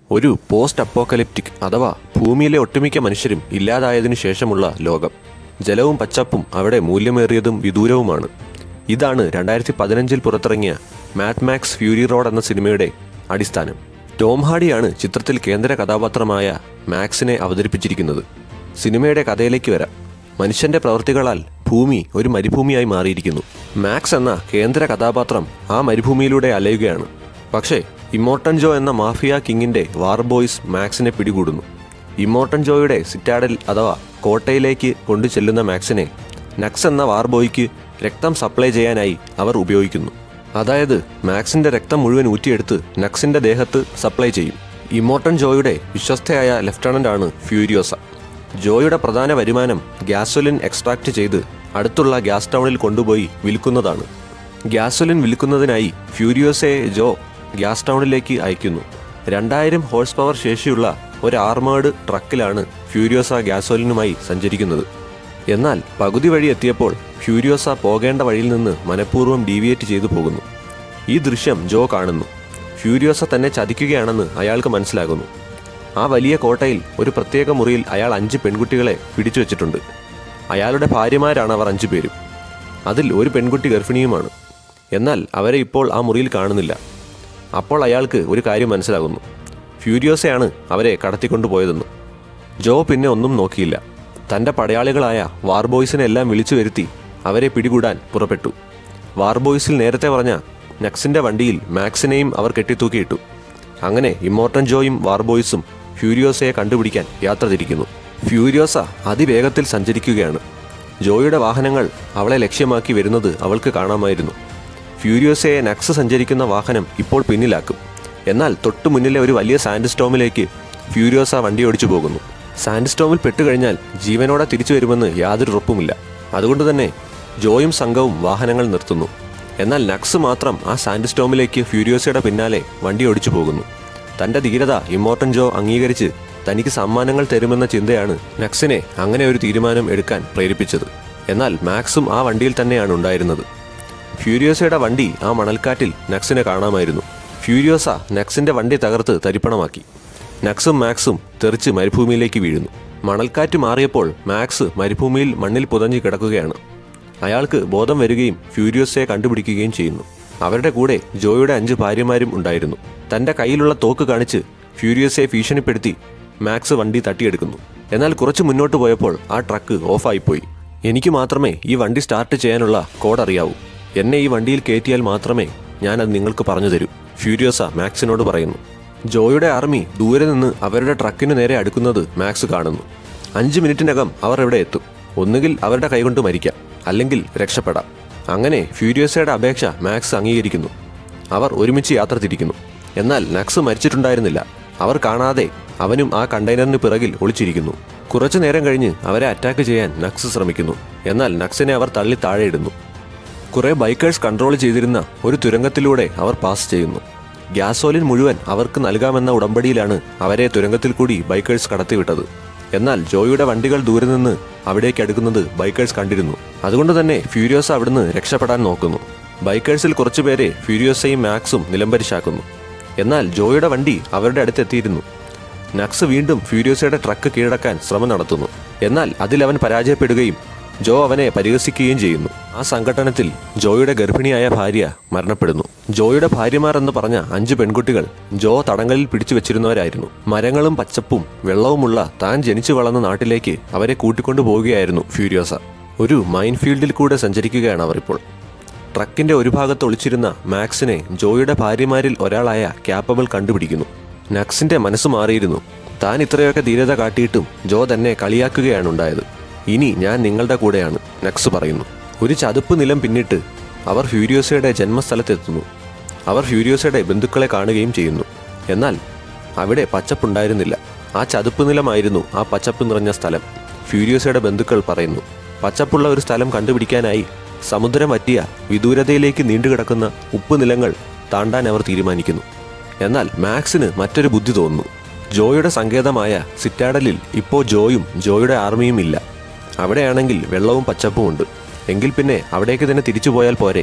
ഒരു post apocalyptic അഥവാ ഭൂമിയിലെ ഒട്ടുമിക്ക മനുഷ്യരും ഇല്ലാതായതിനു ശേഷമുള്ള ലോകം. ജലവും പച്ചപ്പും അവിടെ മൂല്യമേറിയതും വിദൂരവുമാണ്. ഇതാണ് 2015 പുറത്തിറങ്ങിയ മാഡ് മാക്സ് ഫ്യൂരി റോഡ് എന്ന സിനിമയുടെ അടിസ്ഥാനം. ടോം ഹാർഡിയാണ് ചിത്രത്തിൽ കേന്ദ്ര കഥാപാത്രമായ മാക്സിനെ അവതരിപ്പിച്ചിരിക്കുന്നത്. സിനിമയുടെ കഥയിലേക്ക് വരാം. മനുഷ്യന്റെ പ്രവൃത്തികളാൽ ഭൂമി ഒരു മരുഭൂമിയായി മാറിയിരിക്കുന്നു. മാക്സ് എന്ന കേന്ദ്ര കഥാപാത്രം ആ മരുഭൂമിയിലൂടെ അലയുകയാണ്. പക്ഷേ ഇമ്മോർട്ടൻ ജോ എന്ന മാഫിയ കിങ്ങിന്റെ വാർ ബോയ്സ് മാക്സിനെ പിടികൂടുന്നു. ഇമ്മോർട്ടൻ ജോയുടെ സിറ്റാഡൽ അഥവാ കോട്ടയിലേക്ക് കൊണ്ടു ചെല്ലുന്ന മാക്സിനെ നക്സ് എന്ന വാർ ബോയ്ക്ക് രക്തം സപ്ലൈ ചെയ്യാനായി അവർ ഉപയോഗിക്കുന്നു. അതായത് മാക്സിന്റെ രക്തം മുഴുവൻ ഊറ്റിയെടുത്ത് നക്സിന്റെ ദേഹത്ത് സപ്ലൈ ചെയ്യും. ഇമ്മോർട്ടൻ ജോയുടെ വിശ്വസ്തയായ ലെഫ്റ്റനന്റ് ആണ് ഫ്യൂരിയോസ. ജോയുടെ പ്രധാന വരുമാനം ഗ്യാസോലിൻ എക്സ്ട്രാക്ട് ചെയ്ത് അടുത്തുള്ള ഗ്യാസ് ടൗണിൽ കൊണ്ടുപോയി വിൽക്കുന്നതാണ്. ഗ്യാസോലിൻ വിൽക്കുന്നതിനായി ഫ്യൂരിയോസയെ ജോ ഗ്യാസ് ടൗണിലേക്ക് അയക്കുന്നു. 2000 ഹോഴ്സ് പവർ ശേഷിയുള്ള ഒരു ആർമേഡ് ട്രക്കിലാണ് ഫ്യൂരിയോസ ഗ്യാസോലിനുമായി സഞ്ചരിക്കുന്നത്. എന്നാൽ പകുതി വഴി എത്തിയപ്പോൾ ഫ്യൂരിയോസ പോകേണ്ട വഴിയിൽ നിന്ന് മനഃപൂർവ്വം ഡീവിയേറ്റ് ചെയ്തു പോകുന്നു. ഈ ദൃശ്യം ജോ കാണുന്നു. ഫ്യൂരിയോസ തന്നെ ചതിക്കുകയാണെന്ന് അയാൾക്ക് മനസ്സിലാകുന്നു. ആ വലിയ കോട്ടയിൽ ഒരു പ്രത്യേക മുറിയിൽ അയാൾ 5 പെൺകുട്ടികളെ പിടിച്ചു വച്ചിട്ടുണ്ട്. അയാളുടെ ഭാര്യമാരാണ് അവർ 5 പേരും. അതിൽ ഒരു പെൺകുട്ടി ഗർഭിണിയുമാണ്. എന്നാൽ അവരെ ഇപ്പോൾ ആ മുറിയിൽ കാണുന്നില്ല. അപ്പോൾ അയാൾക്ക് ഒരു കാര്യം മനസ്സിലാകുന്നു. ഫ്യൂരിയോസയാണ് അവരെ കടത്തിക്കൊണ്ടുപോയതെന്ന്. ജോ പിന്നെ ഒന്നും നോക്കിയില്ല. തൻ്റെ പടയാളികളായ വാർ ബോയ്സിനെ എല്ലാം വിളിച്ചു വരുത്തി അവരെ പിടികൂടാൻ പുറപ്പെട്ടു. വാർ ബോയ്സിൽ നേരത്തെ പറഞ്ഞ നക്സിൻ്റെ വണ്ടിയിൽ മാക്സിനെയും അവർ കെട്ടിത്തൂക്കിയിട്ടു. അങ്ങനെ ഇമ്മോർട്ടൻ ജോയും വാർ ബോയ്സും ഫ്യൂരിയോസയെ കണ്ടുപിടിക്കാൻ യാത്ര തിരിക്കുന്നു. ഫ്യൂരിയോസ അതിവേഗത്തിൽ സഞ്ചരിക്കുകയാണ്. ജോയുടെ വാഹനങ്ങൾ അവളെ ലക്ഷ്യമാക്കി വരുന്നത് അവൾക്ക് കാണാമായിരുന്നു. ഫ്യൂരിയോസയെ നക്സ് സഞ്ചരിക്കുന്ന വാഹനം ഇപ്പോൾ പിന്നിലാക്കും. എന്നാൽ തൊട്ടു മുന്നിലെ ഒരു വലിയ സാൻഡ് സ്റ്റോമിലേക്ക് ഫ്യൂരിയോസ വണ്ടി ഓടിച്ചു പോകുന്നു. സാൻഡ് സ്റ്റോമിൽ പെട്ടുകഴിഞ്ഞാൽ ജീവനോടെ തിരിച്ചു വരുമെന്ന് യാതൊരു ഉറപ്പുമില്ല. അതുകൊണ്ട് തന്നെ ജോയും സംഘവും വാഹനങ്ങൾ നിർത്തുന്നു. എന്നാൽ നക്സ് മാത്രം ആ സാൻഡ് സ്റ്റോമിലേക്ക് ഫ്യൂരിയോസയുടെ പിന്നാലെ വണ്ടി ഓടിച്ചു പോകുന്നു. തൻ്റെ ധീരത ഇമ്മോർട്ടൻ ജോ അംഗീകരിച്ച് തനിക്ക് സമ്മാനങ്ങൾ തരുമെന്ന ചിന്തയാണ് നക്സിനെ അങ്ങനെ ഒരു തീരുമാനം എടുക്കാൻ പ്രേരിപ്പിച്ചത്. എന്നാൽ മാക്സും ആ വണ്ടിയിൽ തന്നെയാണ് ഉണ്ടായിരുന്നത്. ഫ്യൂരിയോസയുടെ വണ്ടി ആ മണൽക്കാറ്റിൽ നക്സിനെ കാണാമായിരുന്നു. ഫ്യൂരിയോസ നക്സിന്റെ വണ്ടി തകർത്ത് തരിപ്പണമാക്കി. നക്സും മാക്സും തെറിച്ച് മരുഭൂമിയിലേക്ക് വീഴുന്നു. മണൽക്കാറ്റ് മാറിയപ്പോൾ മാക്സ് മരുഭൂമിയിൽ മണ്ണിൽ പുതഞ്ഞു കിടക്കുകയാണ്. അയാൾക്ക് ബോധം വരികയും ഫ്യൂരിയോസയെ കണ്ടുപിടിക്കുകയും ചെയ്യുന്നു. അവരുടെ കൂടെ ജോയുടെ 5 ഭാര്യമാരും ഉണ്ടായിരുന്നു. തൻ്റെ കയ്യിലുള്ള തോക്ക് കാണിച്ച് ഫ്യൂരിയോസയെ ഭീഷണിപ്പെടുത്തി മാക്സ് വണ്ടി തട്ടിയെടുക്കുന്നു. എന്നാൽ കുറച്ച് മുന്നോട്ട് പോയപ്പോൾ ആ ട്രക്ക് ഓഫായിപ്പോയി. എനിക്ക് മാത്രമേ ഈ വണ്ടി സ്റ്റാർട്ട് ചെയ്യാനുള്ള കോഡ് അറിയാവൂ. എന്നെ ഈ വണ്ടിയിൽ കയറ്റിയാൽ മാത്രമേ ഞാനത് നിങ്ങൾക്ക് പറഞ്ഞു തരൂ, ഫ്യൂരിയോസ മാക്സിനോട് പറയുന്നു. ജോയുടെ ആർമി ദൂരെ നിന്ന് അവരുടെ ട്രക്കിന് നേരെ അടുക്കുന്നത് മാക്സ് കാണുന്നു. 5 മിനിറ്റിനകം അവർ ഇവിടെ എത്തും. ഒന്നുകിൽ അവരുടെ കൈകൊണ്ട് മരിക്കാം, അല്ലെങ്കിൽ രക്ഷപ്പെടാം. അങ്ങനെ ഫ്യൂരിയോസയുടെ അപേക്ഷ മാക്സ് അംഗീകരിക്കുന്നു. അവർ ഒരുമിച്ച് യാത്ര തിരിക്കുന്നു. എന്നാൽ നക്സ് മരിച്ചിട്ടുണ്ടായിരുന്നില്ല. അവർ കാണാതെ അവനും ആ കണ്ടെയ്നറിന് പിറകിൽ ഒളിച്ചിരിക്കുന്നു. കുറച്ചു നേരം കഴിഞ്ഞ് അവരെ അറ്റാക്ക് ചെയ്യാൻ നക്സ് ശ്രമിക്കുന്നു. എന്നാൽ നക്സിനെ അവർ തള്ളി താഴെയിടുന്നു. കുറെ ബൈക്കേഴ്സ് കൺട്രോൾ ചെയ്തിരുന്ന ഒരു തുരങ്കത്തിലൂടെ അവർ പാസ് ചെയ്യുന്നു. ഗ്യാസോലിൻ മുഴുവൻ അവർക്ക് നൽകാമെന്ന ഉടമ്പടിയിലാണ് അവരെ തുരങ്കത്തിൽ കൂടി ബൈക്കേഴ്സ് കടത്തിവിട്ടത്. എന്നാൽ ജോയുടെ വണ്ടികൾ ദൂരെ നിന്ന് അവിടേക്ക് അടുക്കുന്നത് ബൈക്കേഴ്സ് കണ്ടിരുന്നു. അതുകൊണ്ട് തന്നെ ഫ്യൂരിയോസ അവിടുന്ന് രക്ഷപ്പെടാൻ നോക്കുന്നു. ബൈക്കേഴ്സിൽ കുറച്ചുപേരെ ഫ്യൂരിയോസയും മാക്സും നിലംപരിശാക്കുന്നു. എന്നാൽ ജോയുടെ വണ്ടി അവരുടെ അടുത്തെത്തിയിരുന്നു. നക്സ് വീണ്ടും ഫ്യൂരിയോസയുടെ ട്രക്ക് കീഴടക്കാൻ ശ്രമം നടത്തുന്നു. എന്നാൽ അതിലവൻ പരാജയപ്പെടുകയും ജോ അവനെ പരിഹസിക്കുകയും ചെയ്യുന്നു. ആ സംഘട്ടനത്തിൽ ജോയുടെ ഗർഭിണിയായ ഭാര്യ മരണപ്പെടുന്നു. ജോയുടെ ഭാര്യമാർ എന്ന് പറഞ്ഞ 5 പെൺകുട്ടികൾ ജോ തടങ്കലിൽ പിടിച്ചു വെച്ചിരുന്നവരായിരുന്നു. മരങ്ങളും പച്ചപ്പും വെള്ളവുമുള്ള താൻ ജനിച്ചു വളർന്ന നാട്ടിലേക്ക് അവരെ കൂട്ടിക്കൊണ്ടു പോവുകയായിരുന്നു ഫ്യൂരിയോസ. ഒരു മൈൻ ഫീൽഡിൽ കൂടെ സഞ്ചരിക്കുകയാണ് അവർ ഇപ്പോൾ. ട്രക്കിന്റെ ഒരു ഭാഗത്ത് ഒളിച്ചിരുന്ന മാക്സിനെ ജോയുടെ ഭാര്യമാരിൽ ഒരാളായ ക്യാപ്പബിൾ കണ്ടുപിടിക്കുന്നു. നക്സിന്റെ മനസ്സ് മാറിയിരുന്നു. താൻ ഇത്രയൊക്കെ ധീരത കാട്ടിയിട്ടും ജോ തന്നെ കളിയാക്കുകയാണ് ഉണ്ടായത്. ഇനി ഞാൻ നിങ്ങളുടെ കൂടെയാണ്, നക്സ് പറയുന്നു. ഒരു ചതുപ്പ് നിലം പിന്നിട്ട് അവർ ഫ്യൂരിയോസയുടെ ജന്മസ്ഥലത്തെത്തുന്നു. അവർ ഫ്യൂരിയോസയുടെ ബന്ധുക്കളെ കാണുകയും ചെയ്യുന്നു. എന്നാൽ അവിടെ പച്ചപ്പുണ്ടായിരുന്നില്ല. ആ ചതുപ്പ് നിലമായിരുന്നു ആ പച്ചപ്പ് നിറഞ്ഞ സ്ഥലം. ഫ്യൂരിയോസയുടെ ബന്ധുക്കൾ പറയുന്നു. പച്ചപ്പുള്ള ഒരു സ്ഥലം കണ്ടുപിടിക്കാനായി സമുദ്രം വറ്റിയ വിദൂരതയിലേക്ക് നീണ്ടുകിടക്കുന്ന ഉപ്പ് നിലങ്ങൾ താണ്ടാൻ അവർ തീരുമാനിക്കുന്നു. എന്നാൽ മാക്സിന് മറ്റൊരു ബുദ്ധി തോന്നുന്നു. ജോയുടെ സങ്കേതമായ സിറ്റാഡലിൽ ഇപ്പോൾ ജോയും ജോയുടെ ആർമിയും ഇല്ല. അവിടെയാണെങ്കിൽ വെള്ളവും പച്ചപ്പും ഉണ്ട്. എങ്കിൽ പിന്നെ അവിടേക്ക് തന്നെ തിരിച്ചു പോയാൽ പോരെ.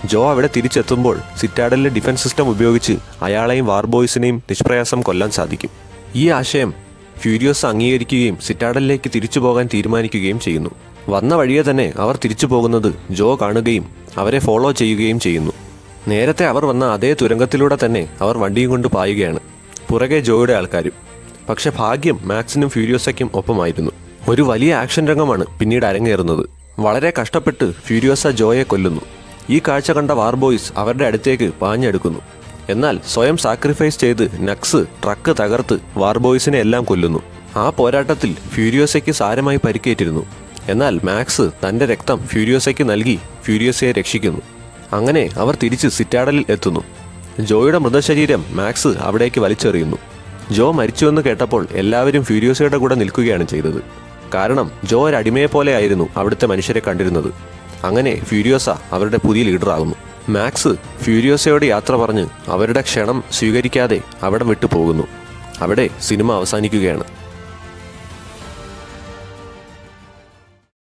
ജോ അവിടെ തിരിച്ചെത്തുമ്പോൾ സിറ്റാഡലിലെ ഡിഫൻസ് സിസ്റ്റം ഉപയോഗിച്ച് അയാളെയും വാർബോയ്സിനെയും നിഷ്പ്രയാസം കൊല്ലാൻ സാധിക്കും. ഈ ആശയം ഫ്യൂരിയോസ അംഗീകരിക്കുകയും സിറ്റാഡലിലേക്ക് തിരിച്ചു പോകാൻ തീരുമാനിക്കുകയും ചെയ്യുന്നു. വന്ന വഴിയെ തന്നെ അവർ തിരിച്ചു പോകുന്നത് ജോ കാണുകയും അവരെ ഫോളോ ചെയ്യുകയും ചെയ്യുന്നു. നേരത്തെ അവർ വന്ന അതേ തുരങ്കത്തിലൂടെ തന്നെ അവർ വണ്ടിയും കൊണ്ട് പായുകയാണ്, പുറകെ ജോയുടെ ആൾക്കാരും. പക്ഷെ ഭാഗ്യം മാക്സിനും ഫ്യൂരിയോസയ്ക്കും ഒപ്പമായിരുന്നു. ഒരു വലിയ ആക്ഷൻ രംഗമാണ് പിന്നീട് അരങ്ങേറുന്നത്. വളരെ കഷ്ടപ്പെട്ട് ഫ്യൂരിയോസ ജോയെ കൊല്ലുന്നു. ഈ കാഴ്ച കണ്ട വാർബോയ്സ് അവരുടെ അടുത്തേക്ക് പാഞ്ഞെടുക്കുന്നു. എന്നാൽ സ്വയം സാക്രിഫൈസ് ചെയ്ത് നക്സ് ട്രക്ക് തകർത്ത് വാർബോയ്സിനെ എല്ലാം കൊല്ലുന്നു. ആ പോരാട്ടത്തിൽ ഫ്യൂരിയോസയ്ക്ക് സാരമായി പരിക്കേറ്റിരുന്നു. എന്നാൽ മാക്സ് തൻ്റെ രക്തം ഫ്യൂരിയോസയ്ക്ക് നൽകി ഫ്യൂരിയോസയെ രക്ഷിക്കുന്നു. അങ്ങനെ അവർ തിരിച്ച് സിറ്റാഡലിൽ എത്തുന്നു. ജോയുടെ മൃതശരീരം മാക്സ് അവിടേക്ക് വലിച്ചെറിയുന്നു. ജോ മരിച്ചുവെന്ന് കേട്ടപ്പോൾ എല്ലാവരും ഫ്യൂരിയോസയുടെ കൂടെ നിൽക്കുകയാണ് ചെയ്തത്. കാരണം ജോ ഒരു അടിമയെപ്പോലെയായിരുന്നു അവിടുത്തെ മനുഷ്യരെ കണ്ടിരുന്നത്. അങ്ങനെ ഫ്യൂരിയോസ അവരുടെ പുതിയ ലീഡറാകുന്നു. മാക്സ് ഫ്യൂരിയോസയോട് യാത്ര പറഞ്ഞ് അവരുടെ ക്ഷണം സ്വീകരിക്കാതെ അവിടം വിട്ടു പോകുന്നു. അവിടെ സിനിമ അവസാനിക്കുകയാണ്.